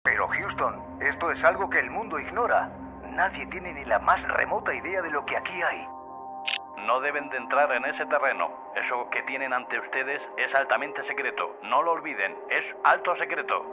Pero Houston, esto es algo que el mundo ignora. Nadie tiene ni la más remota idea de lo que aquí hay. No deben de entrar en ese terreno. Eso que tienen ante ustedes es altamente secreto. No lo olviden, es alto secreto.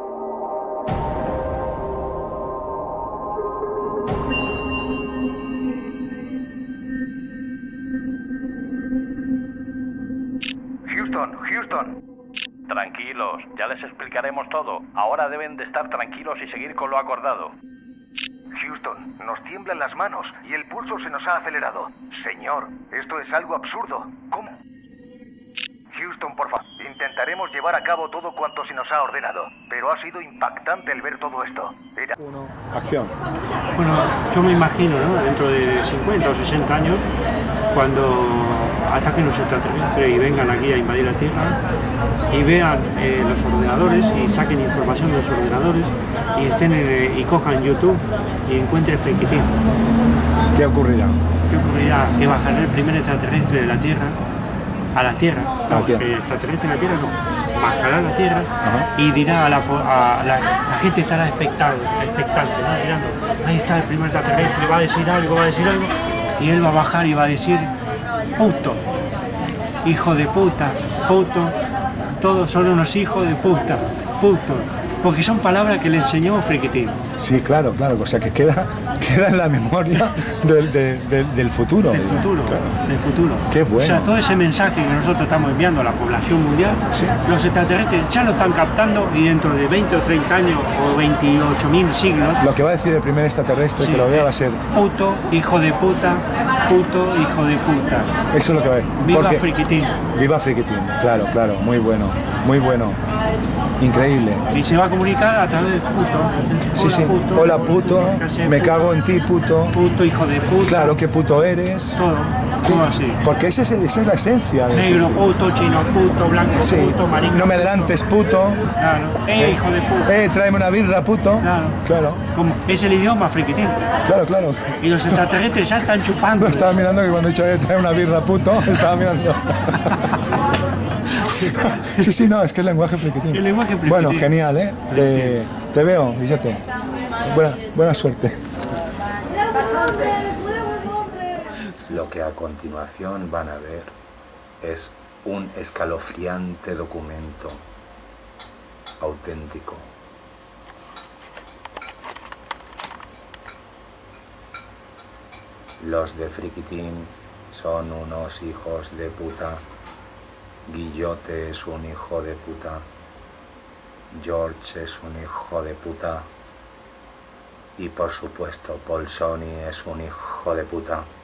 Houston. Tranquilos, ya les explicaremos todo. Ahora deben de estar tranquilos y seguir con lo acordado. Houston, nos tiemblan las manos y el pulso se nos ha acelerado. Señor, esto es algo absurdo. ¿Cómo? Houston, por favor, intentaremos llevar a cabo todo cuanto se nos ha ordenado, pero ha sido impactante el ver todo esto. Acción. Bueno, yo me imagino, ¿no?, dentro de 50 o 60 años, cuando ataquen los extraterrestres y vengan aquí a invadir la Tierra y vean los ordenadores y saquen información de los ordenadores y estén y cojan YouTube y encuentren Frikitín. ¿Qué ocurrirá? ¿Qué ocurrirá? Que bajará el primer extraterrestre de la Tierra a la Tierra. No, extraterrestre en la Tierra no. Bajará a la Tierra. Ajá. Y dirá la gente estará expectante, ¿no?, mirando. Ahí está el primer extraterrestre, va a decir algo, y él va a bajar y va a decir: puto, hijo de puta, puto, todos son unos hijos de puta, puto. Porque son palabras que le enseñó Frikitín. Sí, claro, o sea que queda en la memoria del futuro. Del futuro, claro. Del futuro. Qué bueno. O sea, todo ese mensaje que nosotros estamos enviando a la población mundial, sí, los extraterrestres ya lo están captando y dentro de 20 o 30 años o 28.000 siglos... Lo que va a decir el primer extraterrestre, sí, que lo vea, va a ser... puto, hijo de puta, puto, hijo de puta. Eso es lo que va a decir. Viva Frikitín. Viva Frikitín, claro, muy bueno. Increíble. Y se va a comunicar a través del puto. Sí. Hola puto, me cago en ti, puto. Puto, hijo de puta. Claro, qué puto eres. Todo así. Porque esa es la esencia. Negro puto, chino puto, blanco puto, marico. No me adelantes, puto. Claro. Hijo de puta. Tráeme una birra, puto. Claro. Como es el idioma Frikitín. Claro. Y los extraterrestres ya están chupando. No, estaba mirando que cuando he dicho trae una birra, puto, estaba mirando. Sí, no, es que es lenguaje Frikitín. El lenguaje Frikitín. Bueno, genial, ¿eh? Te veo, Guillote. Buena suerte. Lo que a continuación van a ver es un escalofriante documento auténtico. Los de Frikitín son unos hijos de puta. Guillote es un hijo de puta. George es un hijo de puta. Y por supuesto, Paul Sony es un hijo de puta.